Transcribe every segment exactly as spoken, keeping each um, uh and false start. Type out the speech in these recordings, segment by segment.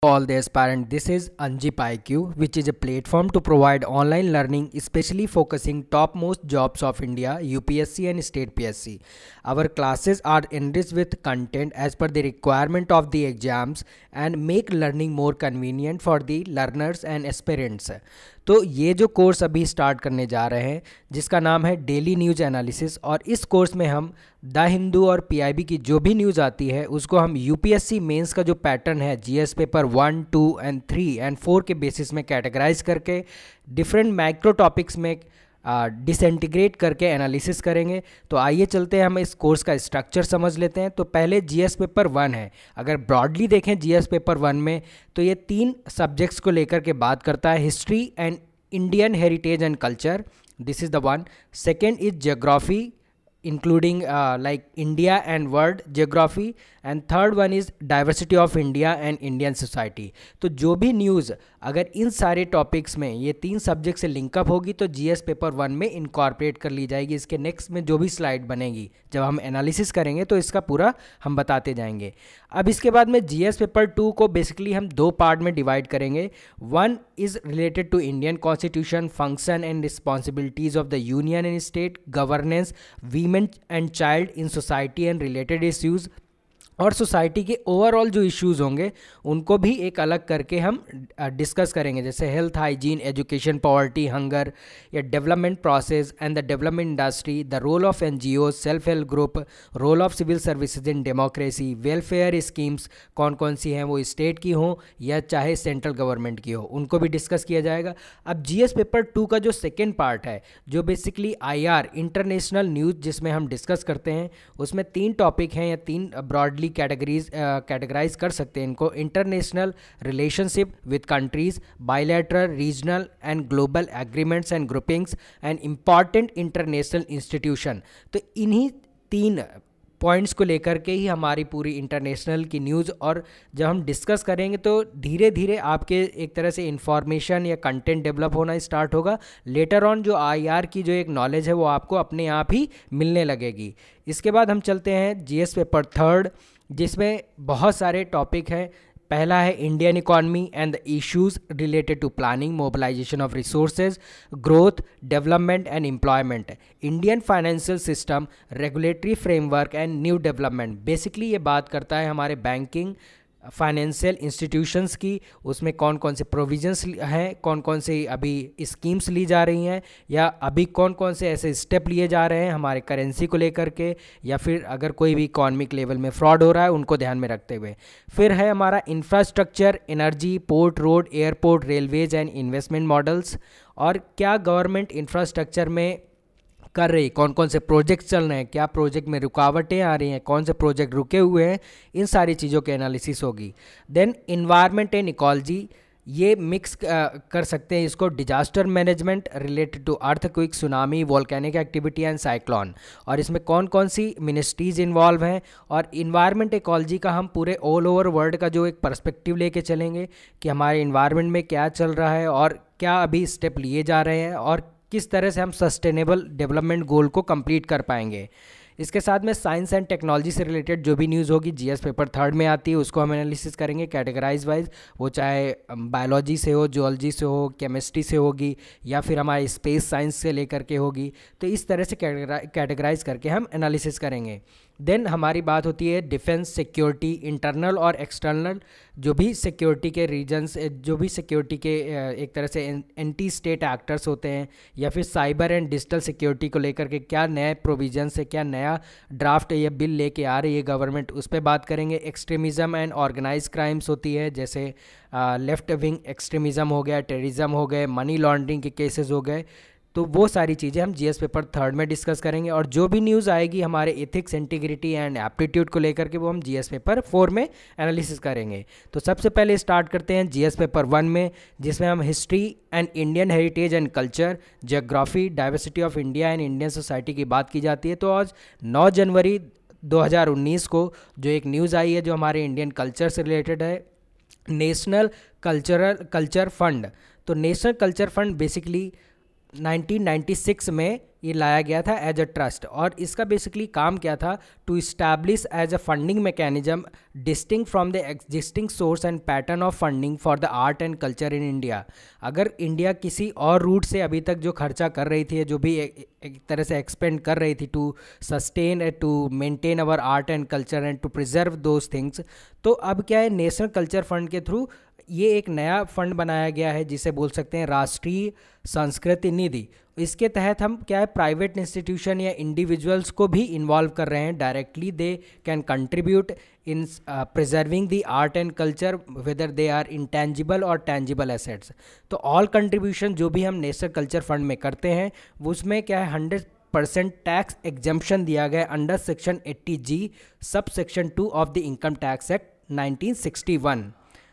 All the aspirant, this is Anjip I Q, which is a platform to provide online learning, especially focusing topmost jobs of India, U P S C and state P S C. Our classes are enriched with content as per the requirement of the exams and make learning more convenient for the learners and aspirants. तो ये जो course अभी start करने जा रहे हैं जिसका नाम है डेली न्यूज़ एनालिसिस, और इस कोर्स में हम द हिंदू और पीआईबी की जो भी न्यूज़ आती है उसको हम यूपीएससी मेंस का जो पैटर्न है GS paper one two and three and four के बेसिस में कैटेगराइज करके डिफरेंट माइक्रो टॉपिक्स में डिसइंटीग्रेट करके एनालिसिस करेंगे। तो आइए चलते हैं, हम इस कोर्स का स्ट्रक्चर समझ लेते हैं। तो पहले जीएस पेपर वन है। अगर ब्रॉडली देखें जीएस पेपर वन में तो ये तीन सब्जेक्ट्स को लेकर के बात करता है, history and Indian heritage and culture, this is the one. Second is geography including uh, like India and world geography, and third one is diversity of India and Indian society। तो जो भी news अगर इन सारे topics में ये तीन subject से link up होगी तो जीएस पेपर वन में इनकॉर्पोरेट कर ली जाएगी। इसके नेक्स्ट में जो भी स्लाइड बनेगी जब हम एनालिसिस करेंगे तो इसका पूरा हम बताते जाएंगे। अब इसके बाद में जीएस पेपर टू को बेसिकली हम दो पार्ट में डिवाइड करेंगे। One is related to Indian constitution, function and responsibilities of the union and state, governance, women and child in society and related issues, और सोसाइटी के ओवरऑल जो issues होंगे उनको भी एक अलग करके हम डिस्कस करेंगे, जैसे health, hygiene, education, poverty, hunger या development process and the development industry, the role of NGO, self help group, role of civil services in democracy, welfare schemes कौन कौन सी हैं, वो स्टेट की हों या चाहे सेंट्रल गवर्नमेंट की हो, उनको भी डिस्कस किया जाएगा। अब जीएस पेपर टू का जो सेकेंड पार्ट है जो basically I R international news जिसमें हम डिस्कस करते हैं, उसमें तीन टॉपिक हैं या तीन ब्रॉडली कैटेगरीज कैटेगराइज कर सकते हैं इनको। International relationship with countries, bilateral, regional and global agreements and groupings and important international institution. तो इन्हीं तीन पॉइंट्स को लेकर के ही हमारी पूरी इंटरनेशनल की न्यूज़, और जब हम डिस्कस करेंगे तो धीरे धीरे आपके एक तरह से इंफॉर्मेशन या कंटेंट डेवलप होना स्टार्ट होगा। लेटर ऑन जो आईआर की जो एक नॉलेज है वो आपको अपने आप ही मिलने लगेगी। इसके बाद हम चलते हैं जीएस पेपर थर्ड, जिसमें बहुत सारे टॉपिक हैं। पहला है Indian economy and the issues related to planning, mobilization of resources, growth, development and employment, Indian financial system, regulatory framework and new development. Basically ये बात करता है हमारे बैंकिंग फाइनेंशियल इंस्टीट्यूशंस की, उसमें कौन कौन से प्रोविजंस हैं, कौन कौन से अभी स्कीम्स ली जा रही हैं, या अभी कौन कौन से ऐसे स्टेप लिए जा रहे हैं हमारे करेंसी को लेकर के, या फिर अगर कोई भी इकॉनमिक लेवल में फ्रॉड हो रहा है उनको ध्यान में रखते हुए। फिर है हमारा infrastructure, energy, port, road, airport, railways and investment models, और क्या गवर्नमेंट इंफ्रास्ट्रक्चर में कर रही, कौन कौन से प्रोजेक्ट चल रहे हैं, क्या प्रोजेक्ट में रुकावटें आ रही हैं, कौन से प्रोजेक्ट रुके हुए हैं, इन सारी चीज़ों के एनालिसिस होगी। देन इन्वायरमेंट एंड इकोलॉजी, ये मिक्स कर सकते हैं इसको, disaster management related to earthquake, tsunami, volcanic activity and cyclone, और इसमें कौन कौन सी मिनिस्ट्रीज इन्वॉल्व हैं। और इन्वायरमेंट इकोलॉजी का हम पूरे ऑल ओवर वर्ल्ड का जो एक पर्सपेक्टिव लेके चलेंगे कि हमारे इन्वायरमेंट में क्या चल रहा है और क्या अभी स्टेप लिए जा रहे हैं और किस तरह से हम सस्टेनेबल डेवलपमेंट गोल को कंप्लीट कर पाएंगे। इसके साथ में साइंस एंड टेक्नोलॉजी से रिलेटेड जो भी न्यूज़ होगी जीएस पेपर थर्ड में आती है उसको हम एनालिसिस करेंगे कैटेगराइज वाइज, वो चाहे बायोलॉजी से हो, जूलॉजी से हो, केमिस्ट्री से होगी, या फिर हमारे स्पेस साइंस से लेकर के होगी। तो इस तरह से कैटेगराइज करके हम एनालिसिस करेंगे। देन हमारी बात होती है डिफेंस, सिक्योरिटी, इंटरनल और एक्सटर्नल, जो भी सिक्योरिटी के रीजन्स, जो भी सिक्योरिटी के एक तरह से एंटी स्टेट एक्टर्स होते हैं, या फिर साइबर एंड डिजिटल सिक्योरिटी को लेकर के क्या नए प्रोविजंस है, क्या नया ड्राफ्ट या बिल लेके आ रही है गवर्नमेंट, उस पर बात करेंगे। एक्सट्रीमिज़म एंड ऑर्गेनाइज क्राइम्स होती है, जैसे लेफ्ट विंग एक्सट्रीमिज़म हो गया, टेररिज्म हो गए, मनी लॉन्ड्रिंग के केसेस हो गए। तो वो सारी चीज़ें हम जीएस पेपर थर्ड में डिस्कस करेंगे, और जो भी न्यूज़ आएगी हमारे एथिक्स, इंटीग्रिटी एंड एप्टीट्यूड को लेकर के वो हम जीएस पेपर फोर में एनालिसिस करेंगे। तो सबसे पहले स्टार्ट करते हैं जीएस पेपर वन में, जिसमें हम history and Indian heritage and culture, geography, diversity of India and Indian society की बात की जाती है। तो आज नौ जनवरी दो हज़ार उन्नीस को जो एक न्यूज़ आई है जो हमारे इंडियन कल्चर से रिलेटेड है, नेशनल कल्चरल कल्चर फंड। तो national culture fund basically nineteen ninety six में ये लाया गया था एज अ ट्रस्ट, और इसका बेसिकली काम क्या था, to establish as a funding mechanism distinct from the existing source and pattern of funding for the art and culture in India. अगर इंडिया किसी और रूट से अभी तक जो खर्चा कर रही थी, जो भी एक, एक तरह से एक्सपेंड कर रही थी to sustain to maintain our art and culture and to preserve those things, तो अब क्या है, नेशनल कल्चर फंड के थ्रू ये एक नया फंड बनाया गया है जिसे बोल सकते हैं राष्ट्रीय संस्कृति निधि। इसके तहत हम क्या है, प्राइवेट इंस्टीट्यूशन या इंडिविजुअल्स को भी इन्वॉल्व कर रहे हैं directly. They can contribute in preserving the art and culture whether they are intangible और टेंजिबल एसेट्स। तो ऑल कंट्रीब्यूशन जो भी हम नेशनल कल्चर फंड में करते हैं वो उसमें क्या है, हंड्रेड परसेंट टैक्स एग्जम्पशन दिया गया under section eighty G sub section two of the income tax act nineteen sixty one.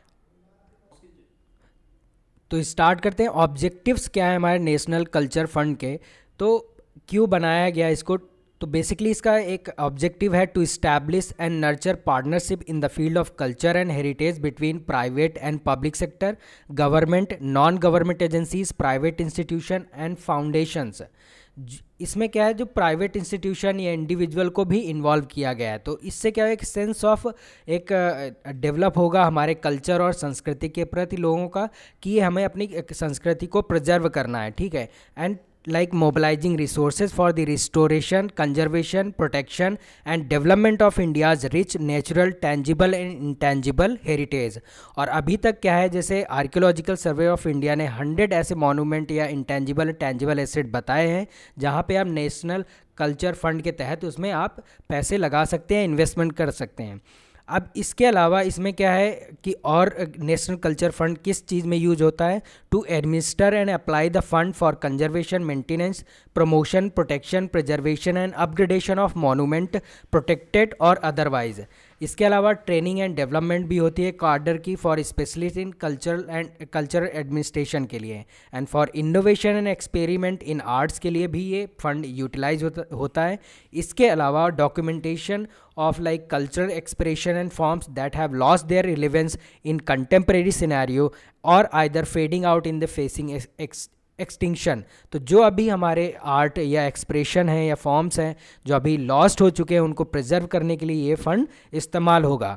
तो स्टार्ट करते हैं, ऑब्जेक्टिव्स क्या है हमारे नेशनल कल्चर फंड के, तो क्यों बनाया गया इसको। तो बेसिकली इसका एक ऑब्जेक्टिव है to establish and nurture partnership in the field of culture and heritage between private and public sector, government, non government agencies, private institution and foundations. इसमें क्या है, जो प्राइवेट इंस्टीट्यूशन या इंडिविजुअल को भी इन्वॉल्व किया गया है, तो इससे क्या है, एक सेंस ऑफ एक डेवलप होगा हमारे कल्चर और संस्कृति के प्रति लोगों का, कि हमें अपनी संस्कृति को प्रिजर्व करना है, ठीक है। And like mobilizing resources for the restoration, conservation, protection and development of India's rich natural, tangible and intangible heritage। और अभी तक क्या है, जैसे आर्कियोलॉजिकल सर्वे ऑफ इंडिया ने हंड्रेड ऐसे मॉन्यूमेंट या इंटेंजिबल टेंजिबल एसेट बताए हैं जहाँ पे आप नेशनल कल्चर फंड के तहत उसमें आप पैसे लगा सकते हैं, इन्वेस्टमेंट कर सकते हैं। अब इसके अलावा इसमें क्या है कि और नेशनल कल्चर फंड किस चीज़ में यूज होता है, to administer and apply the fund for conservation, maintenance, promotion, protection, preservation and upgradation of monument protected और अदरवाइज। इसके अलावा ट्रेनिंग एंड डेवलपमेंट भी होती है कार्डर की for specialist in cultural and cultural administration के लिए, and for innovation and experiment in arts के लिए भी ये फंड यूटिलाइज होता होता है। इसके अलावा documentation of like cultural expression and forms that have lost their relevance in contemporary scenario or either fading out in the facing ex extinction। तो जो अभी हमारे आर्ट या एक्सप्रेशन हैं या फॉर्म्स हैं जो अभी लॉस्ट हो चुके हैं, उनको प्रिजर्व करने के लिए ये फंड इस्तेमाल होगा।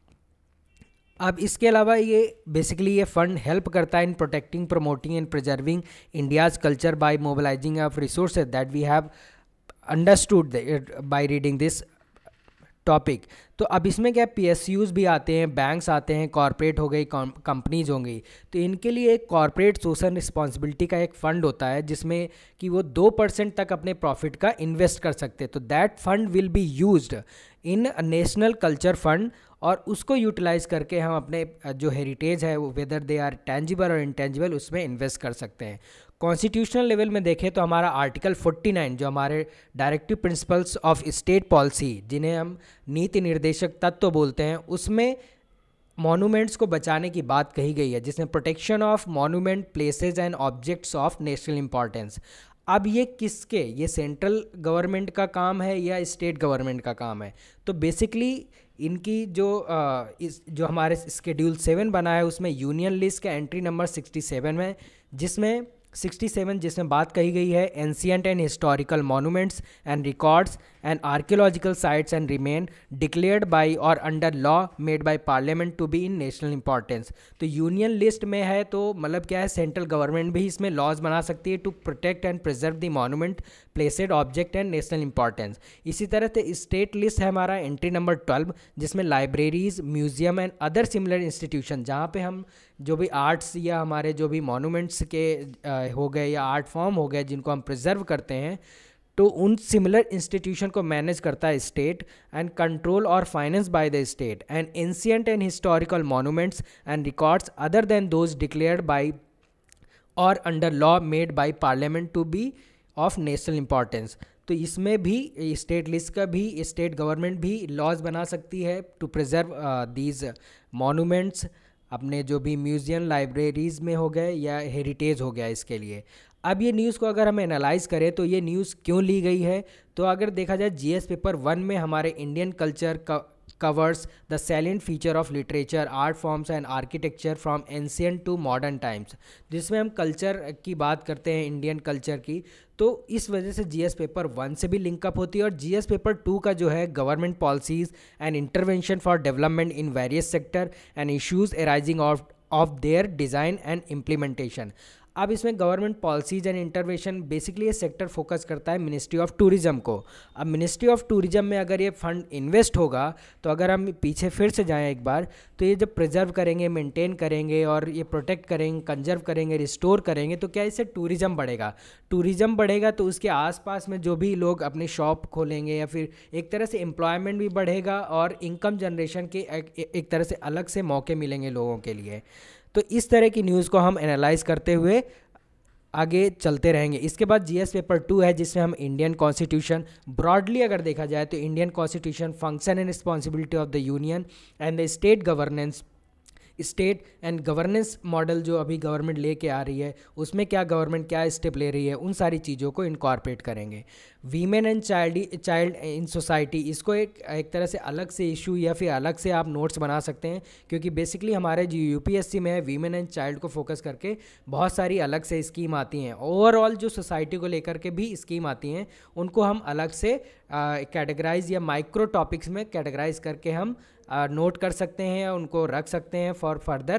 अब इसके अलावा ये बेसिकली ये फंड हेल्प करता है in protecting, promoting and preserving India's culture by mobilizing of resources that we have understood by reading this topic. तो अब इसमें क्या, पी एस यूज़ भी आते हैं, बैंक्स आते हैं, कॉरपोरेट हो गई, कंपनीज होंगी, तो इनके लिए एक कॉरपोरेट सोशल रिस्पॉन्सिबिलिटी का एक फ़ंड होता है जिसमें कि वो दो परसेंट तक अपने प्रॉफिट का इन्वेस्ट कर सकते हैं। तो that fund will be used in national culture fund, और उसको यूटिलाइज करके हम अपने जो हेरिटेज है वो वेदर दे आर टेंजिबल और इंटेंजिबल उसमें इन्वेस्ट कर सकते हैं। कॉन्स्टिट्यूशनल लेवल में देखें तो हमारा आर्टिकल फोर्टी नाइन जो हमारे directive principles of state policy, जिन्हें हम नीति निर्देशक तत्व बोलते हैं, उसमें मॉन्यूमेंट्स को बचाने की बात कही गई है, जिसमें protection of monument, places and objects of national importance. अब ये किसके, ये सेंट्रल गवर्नमेंट का काम है या स्टेट गवर्नमेंट का काम है? तो बेसिकली इनकी जो आ, इस जो हमारे स्केड्यूल सेवन बना है उसमें यूनियन लिस्ट का एंट्री नंबर सिक्सटी सेवन में, जिसमें सिक्सटी सेवन जिसमें बात कही गई है ancient and historical monuments and records and archaeological sites and remain declared by और under law made by parliament to be in national importance. तो यूनियन लिस्ट में है तो मतलब क्या है, सेंट्रल गवर्नमेंट भी इसमें लॉज बना सकती है to protect and preserve the monument, placed object and national importance. इसी तरह से स्टेट लिस्ट है हमारा एंट्री नंबर ट्वेल्व, जिसमें libraries, museum and other similar institution, जहाँ पे हम जो भी आर्ट्स या हमारे जो भी मॉन्यूमेंट्स के आ, हो गए या आर्ट फॉर्म हो गए जिनको हम प्रिजर्व करते हैं, तो उन सिमिलर इंस्टीट्यूशन को मैनेज करता है स्टेट एंड कंट्रोल और finance by the state. And ancient and historical monuments and records other than those declared by और under law made by parliament to be of national importance. तो इसमें भी state list का भी state government भी laws बना सकती है टू प्रिजर्व दीज मॉन्यूमेंट्स, अपने जो भी म्यूज़ियम, लाइब्रेरीज़ में हो गए या हेरिटेज हो गया इसके लिए। अब ये न्यूज़ को अगर हम एनालाइज करें तो ये न्यूज़ क्यों ली गई है, तो अगर देखा जाए जीएस पेपर वन में हमारे इंडियन कल्चर का covers the salient feature of literature, art forms and architecture from ancient to modern times। जिसमें हम कल्चर की बात करते हैं, इंडियन कल्चर की, तो इस वजह से जीएस पेपर वन से भी लिंकअप होती है। और जीएस पेपर टू का जो है government policies and intervention for development in various sector and issues arising of of their design and implementation. अब इसमें government policies and intervention basically ये सेक्टर फोकस करता है मिनिस्ट्री ऑफ टूरिज्म को। अब मिनिस्ट्री ऑफ टूरिज्म में अगर ये फंड इन्वेस्ट होगा, तो अगर हम पीछे फिर से जाएं एक बार, तो ये जब प्रिजर्व करेंगे, मेंटेन करेंगे और ये प्रोटेक्ट करेंगे, कंजर्व करेंगे, रिस्टोर करेंगे, तो क्या इससे टूरिज्म बढ़ेगा। टूरिज्म बढ़ेगा तो उसके आसपास में जो भी लोग अपनी शॉप खोलेंगे या फिर एक तरह से एम्प्लॉयमेंट भी बढ़ेगा और इनकम जनरेशन के एक, एक तरह से अलग से मौके मिलेंगे लोगों के लिए। तो इस तरह की न्यूज़ को हम एनालाइज करते हुए आगे चलते रहेंगे। इसके बाद जीएस पेपर टू है, जिसमें हम इंडियन कॉन्स्टिट्यूशन, ब्रॉडली अगर देखा जाए तो Indian constitution, function and responsibility of the union and the state governance, state and governance model जो अभी गवर्नमेंट लेके आ रही है, उसमें क्या गवर्नमेंट क्या स्टेप ले रही है, उन सारी चीज़ों को इनकॉर्पोरेट करेंगे। Women and child child in society, इसको एक एक तरह से अलग से इशू या फिर अलग से आप नोट्स बना सकते हैं, क्योंकि बेसिकली हमारे जो यूपीएससी में है वीमेन एंड चाइल्ड को फोकस करके बहुत सारी अलग से स्कीम आती हैं। ओवरऑल जो सोसाइटी को लेकर के भी स्कीम आती हैं, उनको हम अलग से कैटेगराइज या माइक्रो टॉपिक्स में कैटेगराइज करके हम नोट कर सकते हैं, उनको रख सकते हैं फॉर फर्दर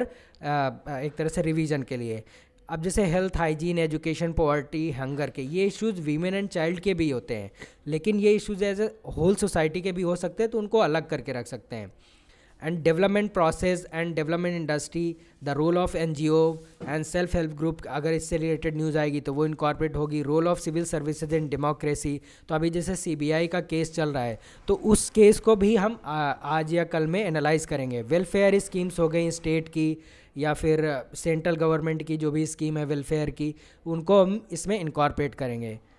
एक तरह से रिवीजन के लिए। अब जैसे health, hygiene, education, poverty, hunger के ये इश्यूज़ वीमेन एंड चाइल्ड के भी होते हैं, लेकिन ये issues as a whole society के भी हो सकते हैं, तो उनको अलग करके रख सकते हैं। And development process and development industry, the role of NGO and self help group, अगर इससे रिलेटेड न्यूज़ आएगी तो वो इनकॉर्पोरेट होगी। Role of civil services in democracy, तो अभी जैसे सीबीआई का केस चल रहा है, तो उस केस को भी हम आ, आज या कल में एनालाइज करेंगे। वेलफेयर स्कीम्स हो गई स्टेट की या फिर सेंट्रल गवर्नमेंट की जो भी स्कीम है वेलफेयर की, उनको हम इसमें इनकॉर्पोरेट करेंगे।